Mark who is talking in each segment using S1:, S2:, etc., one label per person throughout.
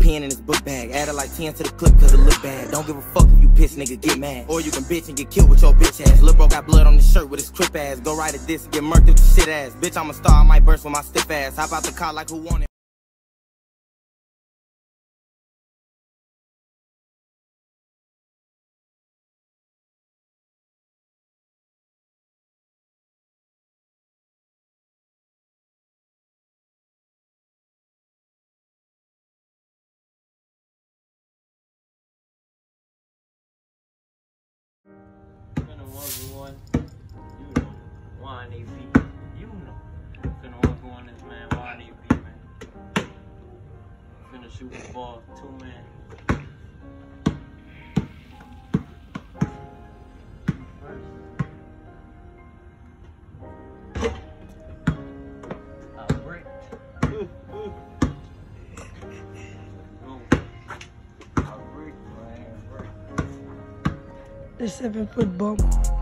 S1: pen in his book bag. Added like 10 to the clip cause it look bad. Don't give a fuck if you piss, nigga, get mad. Or you can bitch and get killed with your bitch ass. Lil' bro got blood on his shirt with his crip ass. Go right at this and get murked with your shit ass. Bitch, I'm a star, I might burst with my stiff ass. Hop out the car like who want it?
S2: One, you know, YnaBee, you know. Finna walk on this man, YnaBee, man. Finna shoot the ball, 2 man. I'll break. I'll break, man.
S3: The 7-foot bump.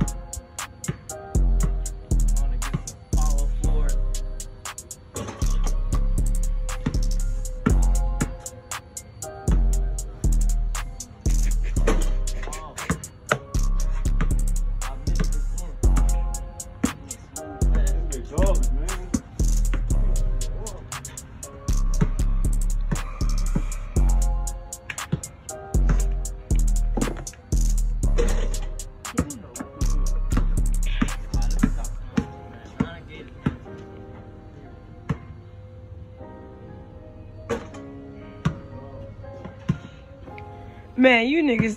S3: Man, you niggas,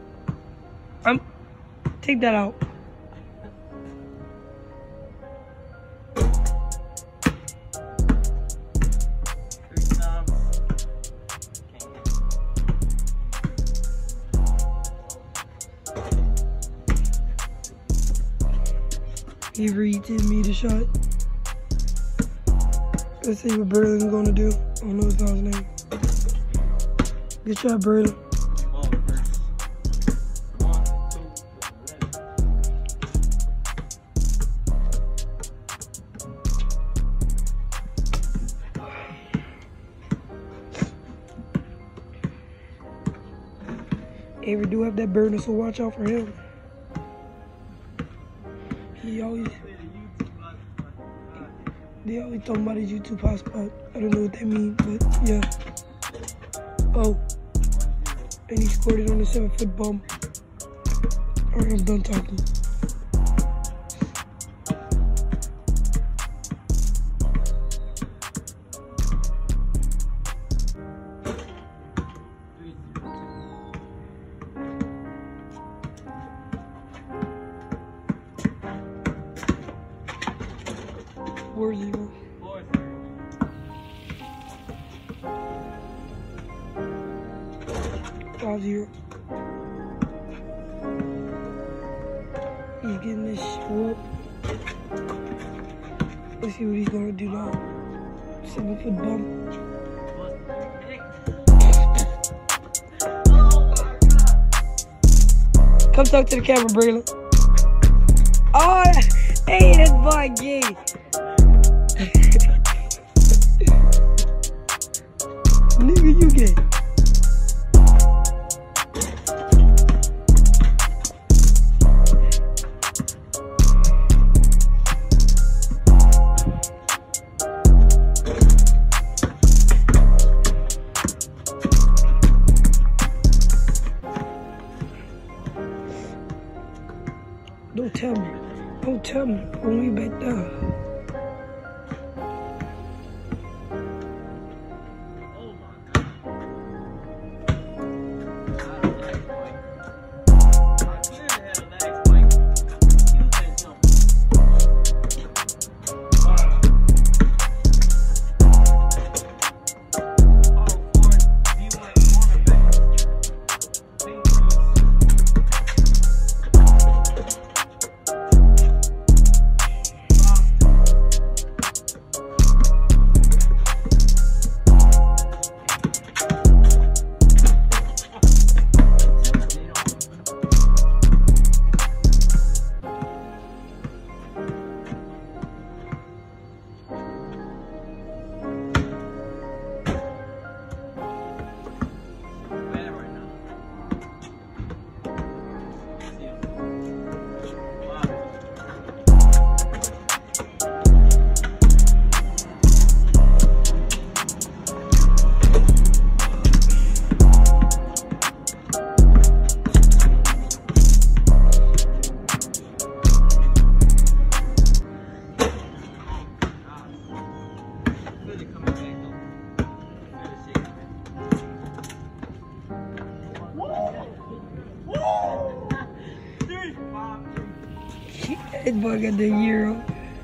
S3: take that out. He re-10 me the shot. Let's see what Berlin's gonna do. I don't know his last name. Good shot, Berlin. Avery do have that burner, so watch out for him. They always talking about his YouTube hotspot. I don't know what that means, but yeah. Oh, and he scored it on the 7-foot bump. Alright, I'm done talking. Where's he going? 5-0. He's getting this swoop. Let's see what he's gonna do now. 7-foot bump. Come talk to the camera, Braylon. Oh, hey, that's my game. Nigga, you gay. Don't tell me when we back down. That boy got the Euro.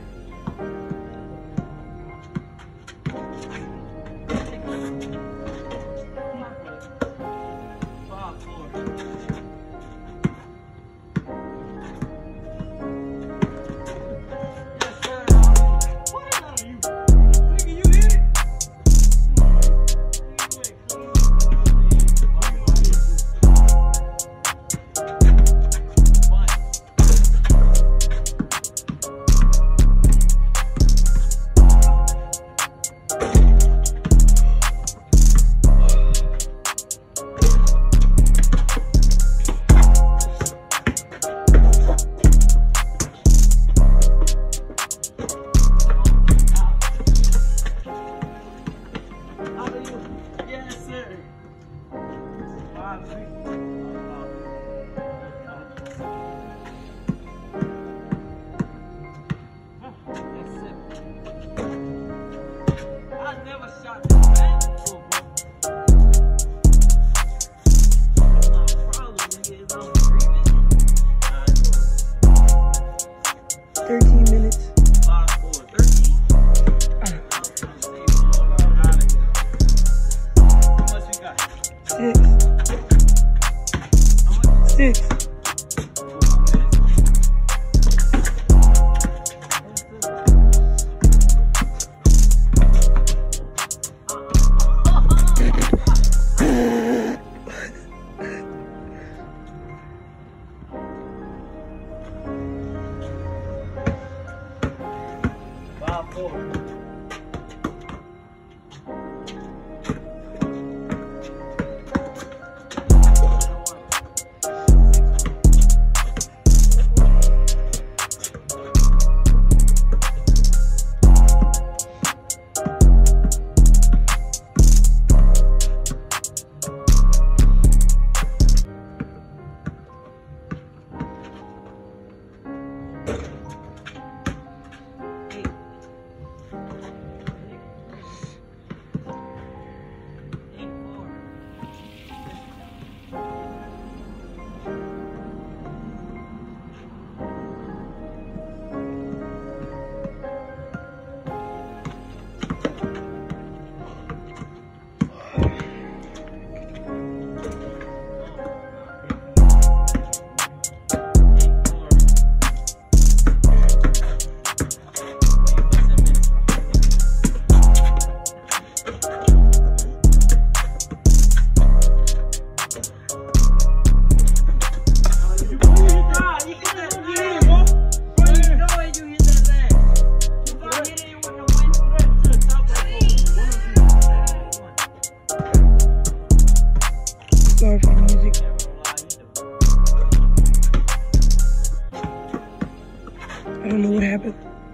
S3: I don't know what happened.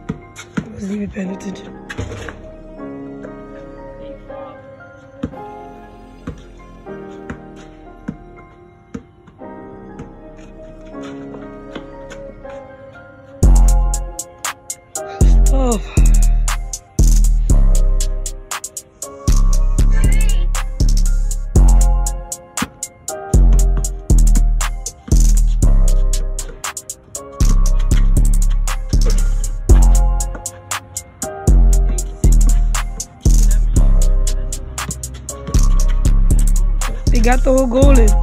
S3: I wasn't even paying attention. Oh. They got the whole goal in.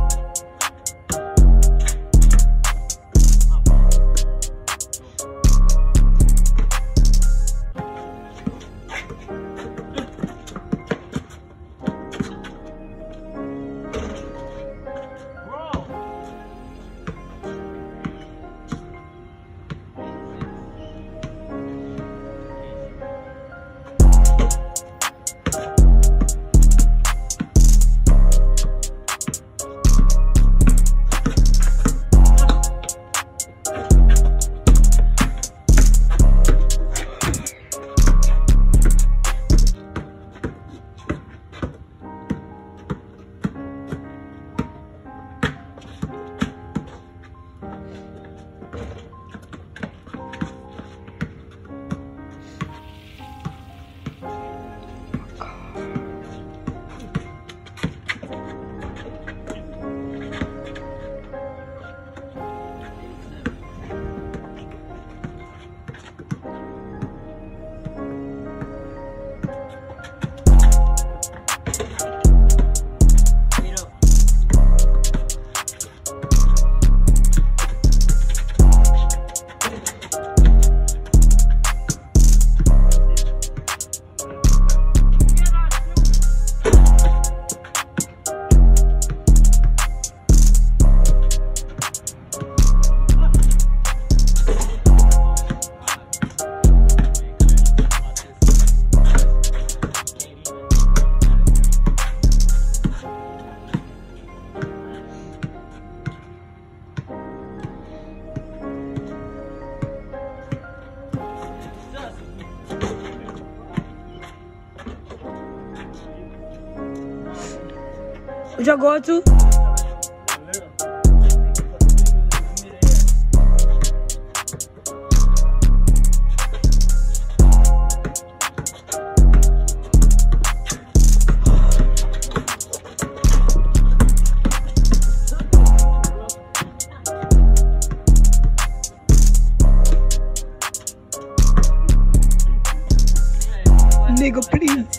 S3: What y'all going to? Nigga, please.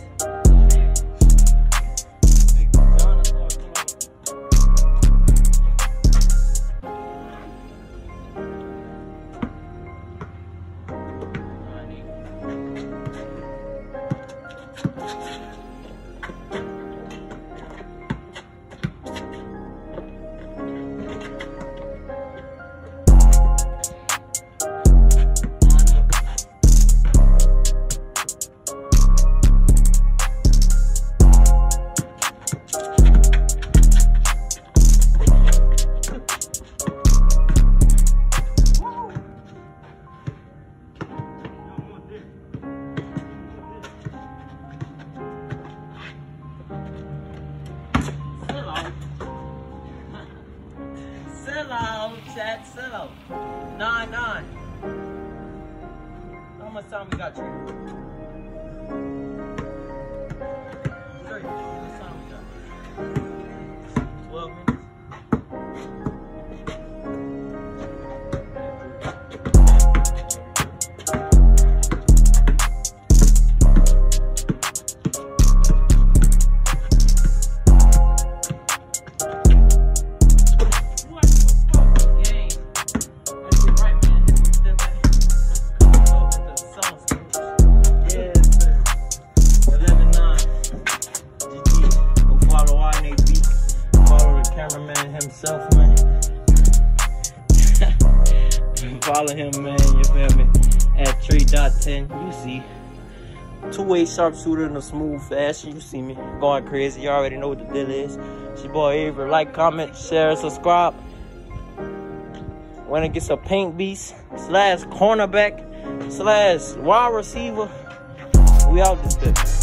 S2: Chat, sell out. 9-9. How much time we got, Trey? 3. How much time we got? 12 minutes. Himself, man. Follow him, man. You feel me? At 3.10, you see. Two-way sharpshooter in a smooth fashion. You see me going crazy. You already know what the deal is. It's your boy Avery. Like, comment, share, subscribe. When it gets a paint beast / cornerback / wide receiver, we out this bit, man.